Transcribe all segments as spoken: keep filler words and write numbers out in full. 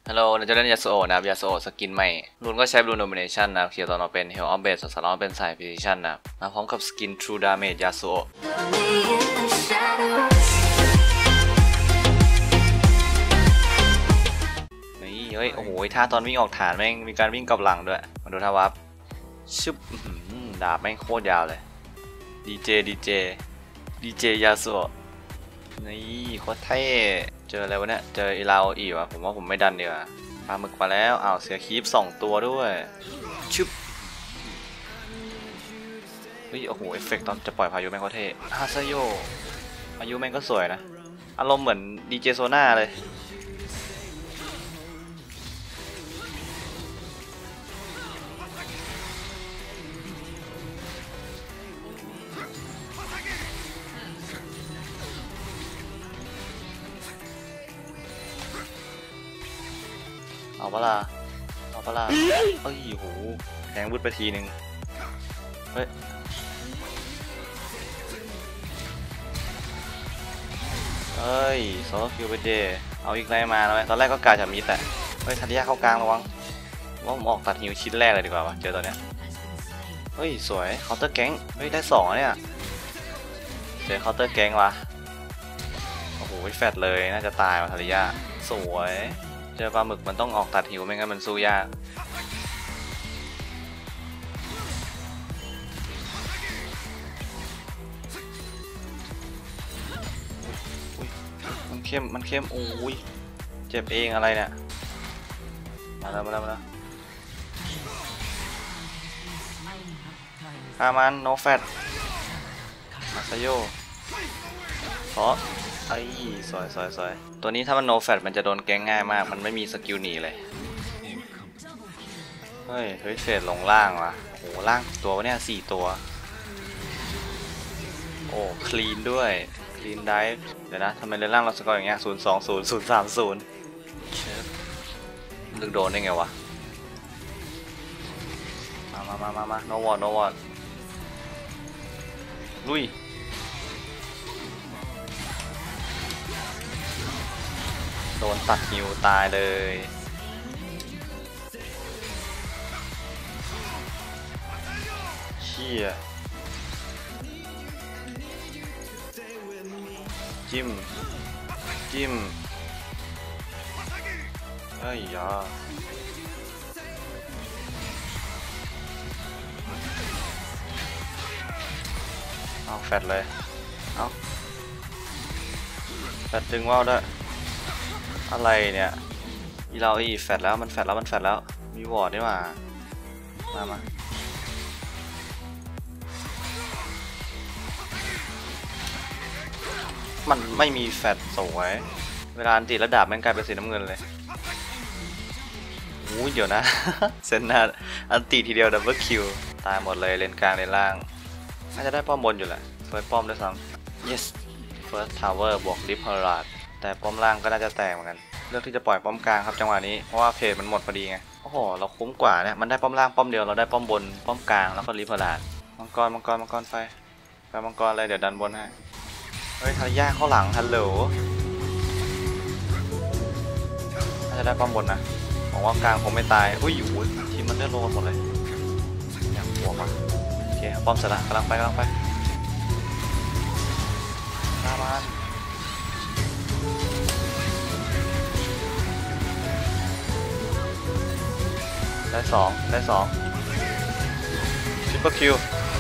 ฮัลโหลเราจะเล่นยาสโอนะครับยาสโอสกินใหม่รุนก็ใช้บลูโนมิเนชันนะเขียวตอนเราเป็นเฮลออฟเบสส่วนสารเราเป็นสายฟิสิชันนะมาพร้อมกับสกินทรูดาเมจยาสโอนี่เฮ้ยโอ้โหท่าตอนวิ่งออกฐานแม่งมีการวิ่งกลับหลังด้วยมาดูท่าวับชึบดาบแม่งโคตรยาวเลยดีเจดีเจดีเจยาสโอนี่โคตรเท่เจออะไรวะเนี่ยเจออีลาวอีวะผมว่าผมไม่ดันดีกว่าปลาหมึกมาแล้วอ้าวเสือคีบสองตัวด้วยชึบเฮ้ยโอ้โหเอฟเฟกต์ตอนจะปล่อยพายุแม่งโคตรเท่ฮาซาโยพายุแม่งก็สวยนะอารมณ์เหมือนดีเจโซน่าเลยเอาปะล่ะเอาปะล่ะเอ้ยโหแทงวุดไปทีหนึ่งเฮ้ยเฮ้ยโซโลคิวไปเดเอาอีกไรมาแล้วไหมตอนแรกก็กาจะมิดแต่เฮ้ยทันยาเข้ากลางระวังว่าผมออกตัดฮิวชิ้นแรกเลยดีกว่าวะเจอตัวเนี้ยเฮ้ยสวยเคาน์เตอร์แก๊งเฮ้ยได้สองเนี่ยเจอเคาน์เตอร์แก๊งวะโอ้โหแฟดเลยน่าจะตายว่ะทันยาสวยเจอปลาหมึกมันต้องออกตัดหิวไม่งั้นมันสู้ยากมันเข้มมันเข้มโอ้ยเจ็บเองอะไรเนี่ยมาแล้วมาแล้วมาแล้วฆ่ามันโนแฟตมาซาโยเพราะไอ้สวยสวยสวยตัวนี้ถ้ามันโนแฟตมันจะโดนแกงง่ายมากมันไม่มีสกิลหนีเลยเฮ้ยเฮ้ยเฟดลงล่างว่ะโอ้ล่างตัวเนี่ยสี่ตัวโอ้คลีนด้วยคลีนไดฟ์เดี๋ยวนะทำไมเลนล่างเราสกอร์อย่างเงี้ยศูนย์สองศูนย์ศูนย์สามศูนย์เชฟลึกโดนได้ไงวะมามามามามาโนวอร์โนวอร์ลุยโดนตัดฮิวตายเลยเชี่ยจิ้มจิ้มเฮ้ยยาเอาแฟดเลยเอาแฟดดึงว่าวด้วยอะไรเนี่ยอีเราอีแฟดแล้วมันแฟดแล้วมันแฟดแล้วมีวอร์ดด้วยมามามามันไม่มีแฟดสวยเวลาอันติระดับแม่งกลายเป็นสีน้ำเงินเลยอู้เดี๋ยวนะ เซนนาอันติทีเดียวดับเบิลคิวตายหมดเลยเลนกลางเลนล่างน่าจะได้ป้อมบนอยู่แหละเฟิร์สป้อมด้วยซ้ำ yes first tower บวกริปพาราดแต่ป้อมล่างก็น่าจะแตกเหมือนกันเลือกที่จะปล่อยป้อมกลางครับจังหวะนี้เพราะว่าเพจมันหมดพอดีไงโอ้โหเราคุ้มกว่าเนี่ยมันได้ป้อมล่างป้อมเดียวเราได้ป้อมบนป้อมกลางแล้วก็ริปพาราดมังกรมังกรมังกรไฟไปมังกรเลยเดี๋ยวดันบนให้เฮ้ยทายาเข้าหลังฮัลโหลน่าจะได้ป้อมบนนะบอกว่ากลางคงไม่ตายอุ้ยอยู่ทีมมันเลือดโลกันหมดเลยอยากบวกอ่ะโอเคป้อมเสร็จแล้วกำลังไปกำลังไปตามมันได้สองได้สองทริปเปิลคิว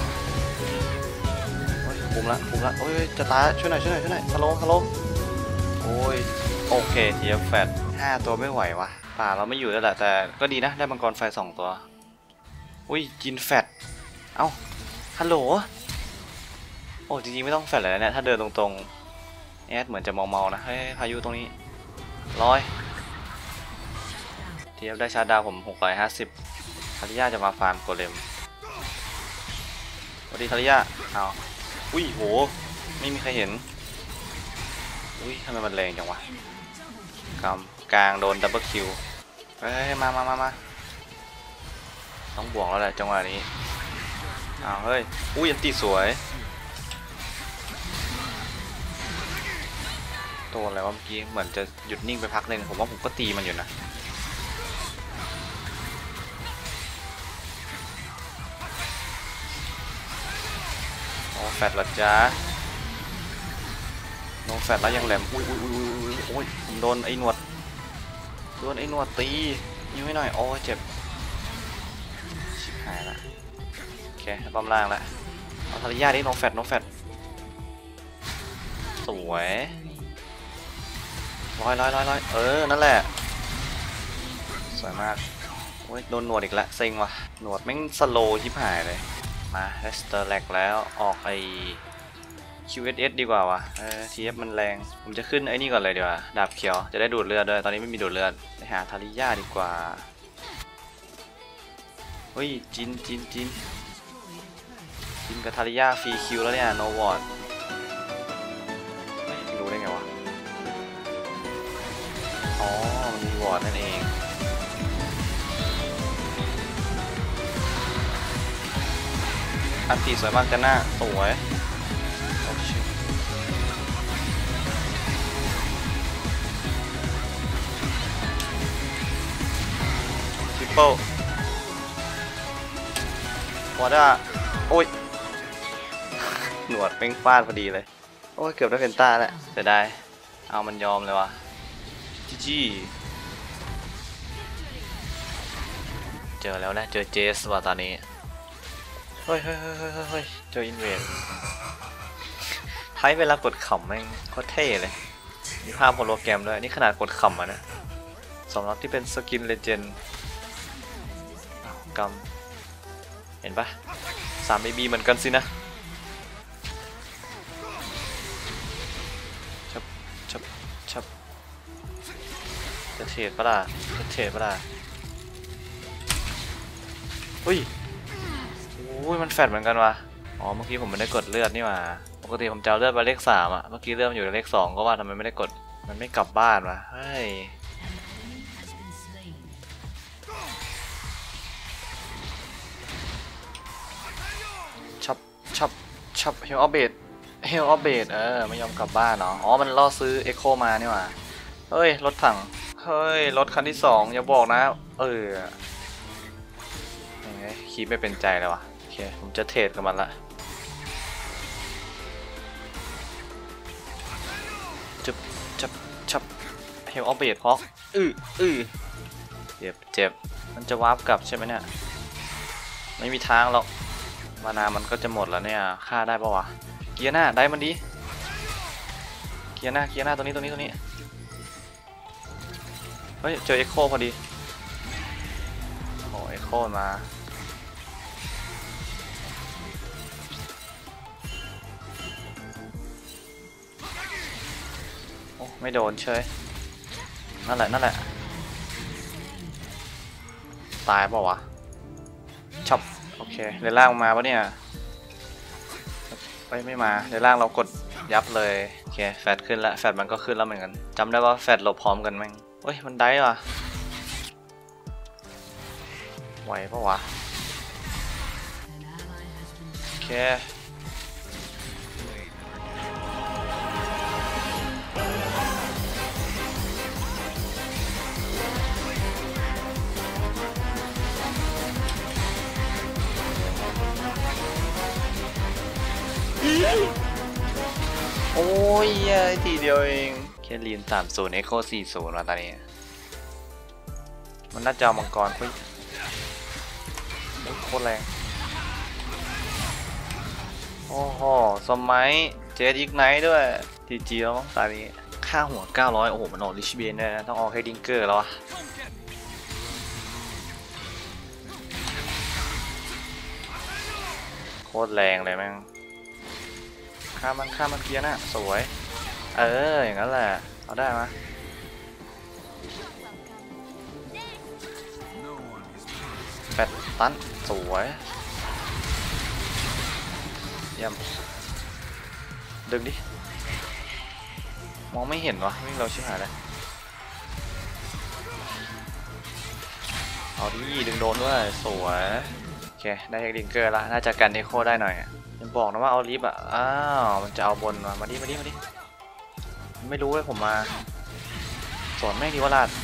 คุมละคุมละโอ้ยจะตายช่วยหน่อยช่วยหน่อยช่วยหน่อยฮัลโหลฮัลโหลโอ้ยโอเคทีเอฟแฟดห้าตัวไม่ไหววะป่าเราไม่อยู่แล้วแหละแต่ก็ดีนะได้มังกรไฟสองตัวอุ้ยจินแฟดเอ้าฮัลโหลโอ้จริงๆไม่ต้องแฟดเลยเนี่ยถ้าเดินตรงๆแอดเหมือนจะเมาๆนะให้พายุตรงนี้ร้อยทีเอฟได้ชาร์จดาวผมหกร้อยห้าสิบคาริยาจะมาฟาร์มโกเลมสวัสดีคาริยาเอาอุ้ยโหไม่มีใครเห็นอุ้ยทำไมมันแรงจังวะกำกลางโดนดับเบิลคิวเฮ้ยมามามามาต้องบวกแล้วแหละจังหวะนี้อ้าวเฮ้ยอุ้ยยันตีสวย ตัวอะไรวะเมื่อกี้เหมือนจะหยุดนิ่งไปพักหนึ่งผมว่าผมก็ตีมันอยู่นะแฟดละจ้าโนแฟดแล้วยังแหลมอุ้ยอุ้ยอุ้ยอุ้ยโอ้ยผมโดนไอ้หนวดโดนไอ้หนวดตียิงไม่หน่อยโอ้ยเจ็บชิบหายละโอเคป้อมล่างละเอาทาริยาดิโนแฟดโนแฟดสวยร้อยร้อยร้อยร้อยเออนั่นแหละสวยมากโอ้ยโดนหนวดอีกละเซ็งว่ะหนวดแม่งสโลว์ชิบหายเลยมาเลสเตอร์แลกแล้วออกไอ คิว เอส เอส ดีกว่าวะเออ ที เอฟ มันแรงผมจะขึ้นไอ้นี่ก่อนเลยดีกว่าดาบเขียวจะได้ดูดเลือดด้วยตอนนี้ไม่มีดูดเลือดไปหาทาริยาดีกว่าเฮ้ยจินจินจินจินกับทาริยาฟรีคิวแล้วเนี่ยโนวอร์ดรู้ได้ไงวะอ๋อมันมีวอร์ดนั่นเองอันตีสวยมากกันหน้าสวยทริปเปิลวอร์ด้าโอ้ยหนวดเป้งฟาดพอดีเลยโอ้ยเกือบได้เพนต้าแล้วเสียดายเอามันยอมเลยวะจีจีเจอแล้วนะเจอเจสว่ะตอนนี้เฮ้ยเฮ้ยเฮ้ยเฮ้ยเจออินเวดท้ายเวลากดขำแม่งโคตรเท่เลยมีภาพโฮโลแกรมด้วยนี่ขนาดกดขำอ่ะนะสำหรับที่เป็นสกินเลเจนด์กำเห็นปะสามบีบีเหมือนกันสินะชับชับชับจะเทรดปะล่ะจะเทรดปะล่ะอุ้ยอุ้ยมันแฟดเหมือนกันวะอ๋อเมื่อกี้ผมไม่ได้กดเลือดนี่หว่าปกติผมจะเอาเลือดไปเลขสามอ่ะเมื่อกี้เลือดอยู่ในเลขสองก็ว่าทำไมไม่ได้กดมันไม่กลับบ้านวะเฮ้ยชับชับชับเฮลออฟเบดเฮลออฟเบดเออไม่ยอมกลับบ้านเนาะอ๋อมันล่อซื้อเอ็กโคมานี่หว่าเฮ้ยรถถังเฮ้ยรถคันที่สองอย่าบอกนะเออยังไงคีบไม่เป็นใจเลยวะโอเคผมจะเทรดกับมันละจับจับจับเฮลออฟเบดฮอกอืออือเจ็บเจ็บมันจะวาร์ปกลับใช่ไหมเนี่ยไม่มีทางหรอกมานามันก็จะหมดแล้วเนี่ยฆ่าได้ปะวะเกียร์หน้าได้มันดีเกียร์หน้าเกียร์หน้าตรงนี้ตรงนี้ตรงนี้เฮ้ยเจอเอ็กโคพอดีโอ้เอ็กโคมาโอ้ไม่โดนเฉยนั่นแหละนั่นแหละตายเปล่าวะช็อปโอเคเรือล่างมาปะเนี่ยไม่ไม่มาเรือล่างเรากดยับเลยโอเคแฟดขึ้นแล้วแฟดมันก็ขึ้นแล้วเหมือนกันจำได้ว่าแฟดหลบพร้อมกันมั้งเฮ้ยมันได้ว่ะไหวปะวะโอเคโอ้ยทีเดียวเองแค่ลีนสามศูนย์เอ็กโคสี่ศูนย์มาตอนนี้มันน่าจะเอามังกรเฮ้ยโคตรแรงโอ้โหสมัยเจดอีกไนท์ด้วยทีจีแล้วมั้งตอนนี้ค่าหัวเก้าร้อยโอ้โหมันออกลิชเบียนด้วยนะต้องออกให้ดิงเกอร์แล้วอะโคตรแรงเลยแม่งข้ามันข้ามันเกียร์น่ะสวยเอออย่างนั้นแหละเอาได้ไหมแปดตันสวยเยี่ยมดึงดิมองไม่เห็นวะวิ่งเราชิบหายเลยเอาดิดึงโดนด้วยสวยโอเคได้เทคนิคเกอร์ละน่าจะกันเอโคได้หน่อยยังบอกนะว่าเอาลิฟต์อ่ะอ้าวมันจะเอาบนมามาดิมาดิมาดิไม่รู้เลยผมมาสอนแม่งดีว่าลาด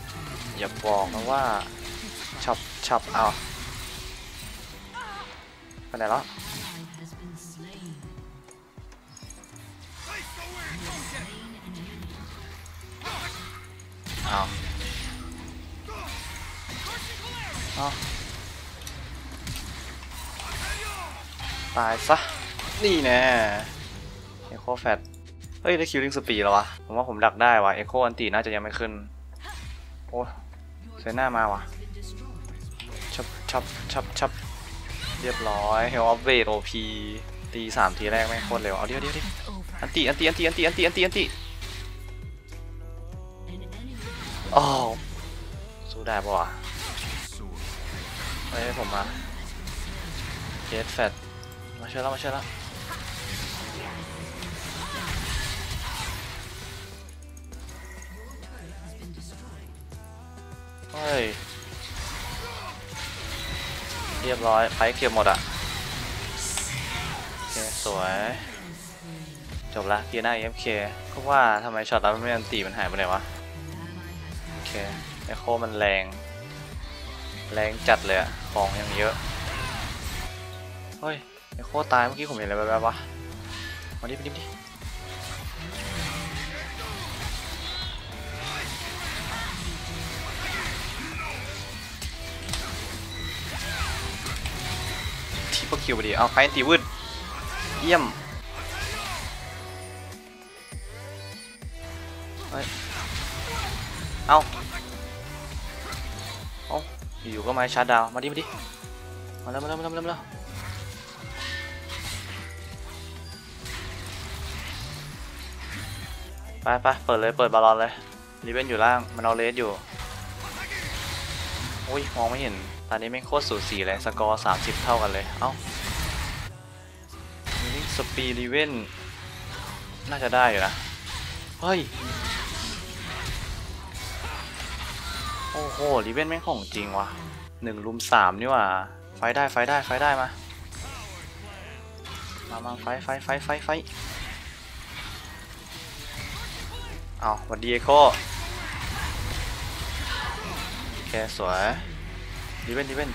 อย่าบอกนะว่าฉับฉับเอาไปไหนแล้วเอาเอาตายซะนี่แน่เอ็กโคแฟตเฮ้ยได้คิวลิงสปีดแล้ววะผมว่าผมดักได้วะเอ็กโคอันตีน่าจะยังไม่ขึ้นโอ้เซน่ามาวะชับชับชับชับเรียบร้อยเฮลออฟเวทโอพีตีสามทีแรกไม่โคตรเร็วเอาเดี๋ยวเดี๋ยวดิอันตีอันตีอันตีอันตีอันตีอันตีอันตีโอ้สู้ได้ปะวะเฮ้ยผมมาเจสแฟตมาช่วยแล้วมาช่วยแล้วเฮ้ยเรียบร้อยไฟเก็บหมดอ่ะโอเคสวยจบละเกียร์หน้า เอ เอฟ เค ก็ว่าทำไมช็อตแล้วไม่อันตีมันหายไปไหนวะโอเคไอโคมันแรงแรงจัดเลยอะของยังเยอะเฮ้ยไอโคตายเมื่อกี้ผมเห็นอะไรแบบๆวะมาดิมาดิมาดิทีพวกคิวไปดิเอาไฟตีวืดเยี่ยมเฮ้ยเอาเอาอยู่ก็มาชาร์จดาวมาดิมาดิมาแล้วมาแล้วมาแล้วมาแล้วไปไปเปิดเลยเปิดบอลลอนเลยรีเวนอยู่ล่างมันเอาเลสอยู่อุ้ยมองไม่เห็นตอนนี้ไม่โคตรสูสีเลยสกอร์สามสิบเท่ากันเลยเอ้ามิสปีรีเวนน่าจะได้อยู่นะเฮ้ยโอ้โหรีเวนแม่งของจริงวะหนึ่งลุมสามนี่ว่ะไฟได้ไฟได้ไฟได้มามามาไฟไฟไฟไฟไฟเอาวันดีเอโคโอเคสวยรีเวนรีเวน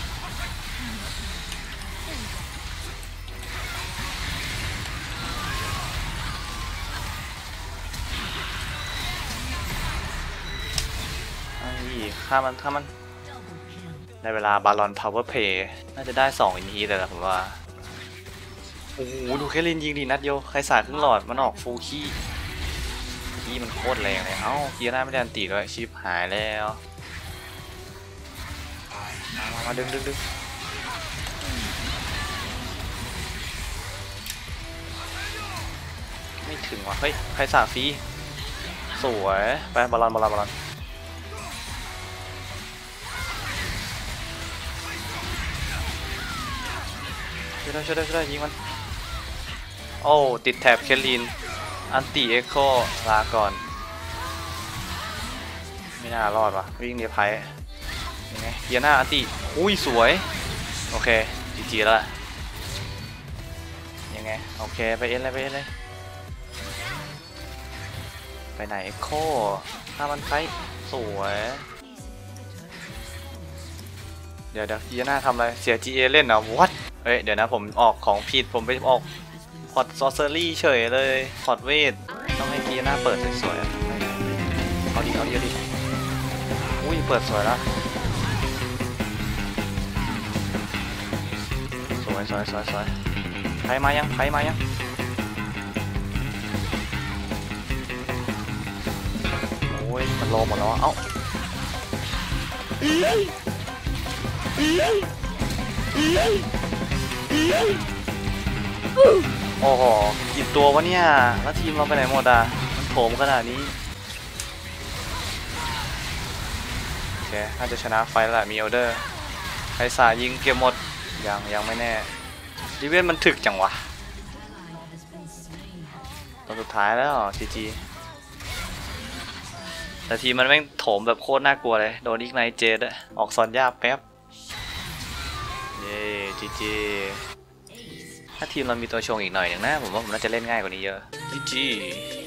ฆ่ามันฆ่ามันในเวลาบาลอนพาวเวอร์เพย์น่าจะได้สองอินทีแต่ละผมว่าโอ้โหดูแค่ลินยิงดีนัดเดียวใครสาดครึ่งหลอดมันออกฟูขี้ขี้มันโคตรแรงเลยเอ้าเกียร์หน้าไม่ได้อันตีด้วยชิปหายแล้วมามาดึงดึงดึงไม่ถึงว่ะเฮ้ยใครสาดฟรีสวยไปบาลอนบาลอนบาลอนช่วยได้ช่วยได้ช่วยได้ยิงมันโอ้ติดแถบเคลีนอันติเอ็กโคลาก่อนไม่น่ารอดว่ะวิ่งเดียร์ไพยังไงเกียร์หน้าอันติอุ้ยสวยโอเคจีจีแล้วยังไงโอเคไปเอ็นเลยไปเอ็นเลยไปไหนเอ็กโคถ้ามันไฟสวยเดี๋ยวเดี๋ยวเกียร์หน้าทำอะไรเสีย จี เอ เล่นเหรอวัดเฮ้ยเดี๋ยวนะผมออกของผิดผมไปออกพอร์ตซอสเซอรี่เฉยเลยพอร์ตเวทต้องให้กีหน้าเปิดสวยๆเอาดิเอาดิเอาดิอุ้ยเปิดสวยแล้วสวยสวยสวยสวยใครมายังใครมายังโอ้ยมันโลหมดแล้วเอ้าโอ้โหกี่ตัววะเนี่ยแล้วทีมเราไปไหนหมดอ่ะมันโถมขนาดนี้โอเคน่าจะชนะไฟแล้วแหละมีออเดอร์ใครสายิงเก็บหมดยังยังไม่แน่ดิเวนมันถึกจังวะตอนสุดท้ายแล้วจีจีแต่ทีมมันแม่งโถมแบบโคตรน่ากลัวเลยโดนอีกไนเจดออกซอนยาแป๊บเย้จีจีถ้าทีมเรามีตัวชงอีกหน่อยหนึ่งนะผมว่าผมน่าจะเล่นง่ายกว่านี้เยอะจีจี